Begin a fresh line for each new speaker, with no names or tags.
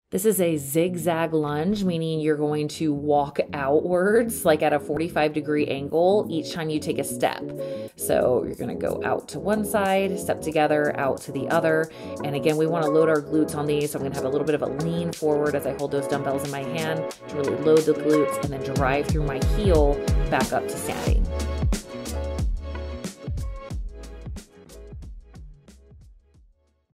This is a zigzag lunge, meaning you're going to walk outwards, like at a 45-degree angle each time you take a step. So you're gonna go out to one side, step together, out to the other. And again, we wanna load our glutes on these. So I'm gonna have a little bit of a lean forward as I hold those dumbbells in my hand to really load the glutes and then drive through my heel back up to standing.